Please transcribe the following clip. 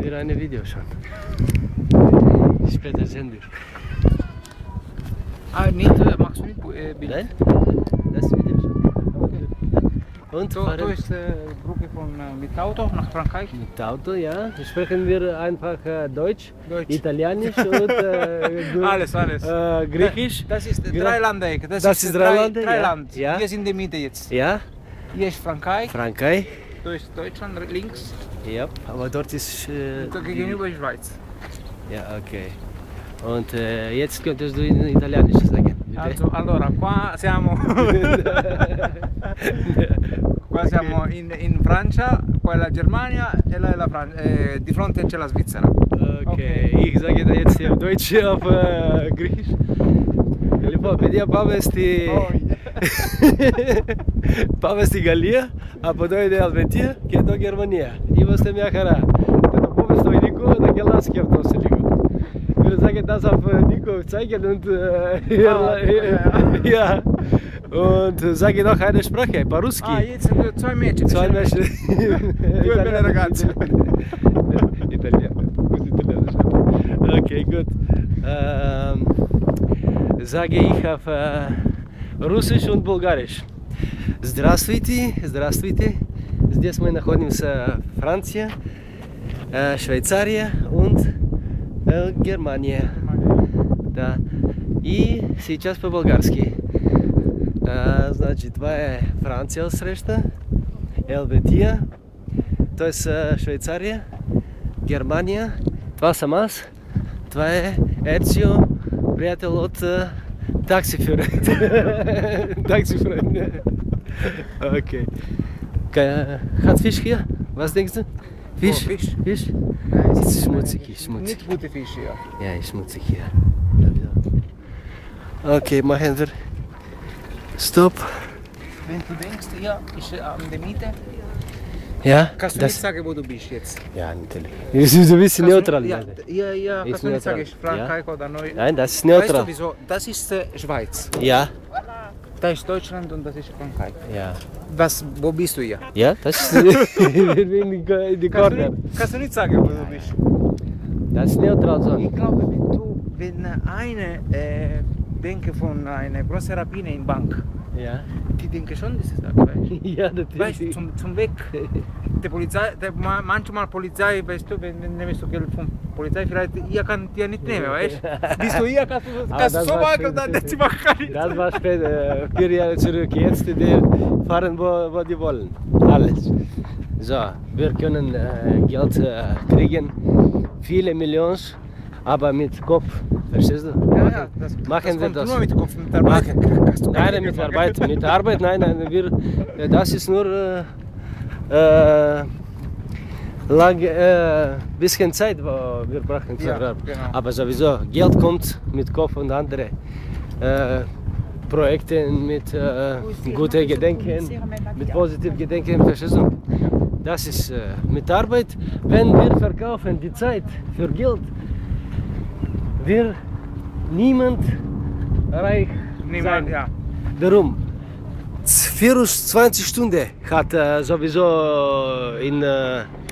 wir ein Video schon. Später sehen wir. Ah, nicht, machst du nicht Bild? Nein? Das Video schon. Und So, du bist Brücke von mit Auto nach Frankreich? mit Auto, ja. Sprechen wir einfach Deutsch, Deutsch. Italienisch und Alles. Griechisch. Das ist Dreieck. Das ist Dreiland, ja. Dreiland. Ja. Wir sind in der Mitte jetzt. Ja, Hier ist Frankreich, Frankreich. da ist Deutschland links, Ja, aber dort ist... da gegenüber ist Schweiz. Ja, okay. Und jetzt könntest du in Italienisch sagen. bitte? Also, allora, qua siamo in Francia, qua è la Germania e là è la Francia, di fronte c'è la Svizzera. Okay, ich sage da jetzt hier auf Deutsch, auf Griechisch. Λοιπόν, παιδιά, πάμε στη Γαλλία, από εδώ είναι η Ελβετία και εδώ Γερμανία. Είμαστε μια χαρά. Θα το πούμε στο Νίκο, να γελάσει και αυτός λίγο. Wir sagen das auf Nico zeigen und ja. Und sage noch eine Sprache, по-русски. Ah, jetzt sind wir zwei Mädchen. Zwei Menschen. Due belle ragazze. Italiano. Okay, gut. Sage ich auf Russisch und Bulgarisch. Здравствуйте, здравствуйте. Здесь мы находимся в Франции, Швейцария und Германия. Да. И сейчас по-болгарски. Значи, това е Франция отсреща, Елветия, т.е. Швейцария, Германия, това съм аз, това е Ерцио, приятел от таксифюрер. Taxiführer. Okay. Hat Fisch hier? Was denkst du? Fisch? Oh, Fisch. Fisch? Nein, Es ist schmutzig, schmutzig. Nicht gute Fische, ja. Ja, ist schmutzig hier. Okay, machen wir. Stop. Wenn du denkst, hier ist an der Mitte, Ja, kannst du nicht sagen, wo du bist jetzt. Ja, natürlich. Es ist ein bisschen neutral. Ja, leider. ja, Ist kannst du nicht sagen, neutral. ist Frankreich oder Neu... Nein, das ist Weißt du neutral. wieso? Das ist Schweiz. Ja, Da ist Deutschland und das ist Frankreich. ja. Wo bist du hier? Ja, das ist in die Corner. Kannst du nicht sagen, wo du bist? Das ist neutral so. Ich glaube, wenn eine denke von einer großen Rabbine in Bank, Ja. die denke schon, das ist das, weißt du? Ja, natürlich. Weißt du, zum Weg. Die Polizei, manchmal Polizei, weißt du, wenn nimmst du Geld von Polizei, vielleicht ihr kann dir nicht nehmen, weißt du? Bist du hier, kannst du das so war machen schön. und dann sie machen nicht. Das war später, 4 Jahre zurück. Jetzt die fahren, wo die wollen. Alles. So, wir können Geld kriegen, viele Millionen, aber mit Kopf. Verstehst du? Ja, Machen wir kommt das. nur mit Kopf, mit Arbeit. Nein, mit Arbeit. Mit Arbeit, nein, das ist nur bisschen Zeit, wo wir brauchen für Arbeit. Genau. Aber sowieso, Geld kommt mit Kopf und andere Projekte mit guten Gedenken, mit positiven Gedenken, verstehst du? Das ist mit Arbeit, wenn wir verkaufen die Zeit für Geld, wird niemand reich Niemand, sein. ja. Darum, 24 Stunden hat sowieso in